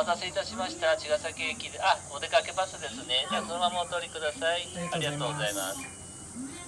たせいたしました。茅ヶ崎駅で、お出かけバスですね。じゃあそのままお通りください。ありがとうございます。